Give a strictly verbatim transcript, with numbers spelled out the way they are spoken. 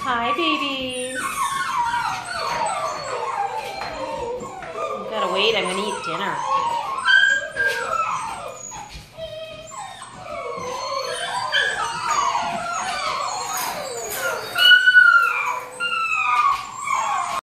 Hi, babies. You gotta wait, I'm gonna eat dinner.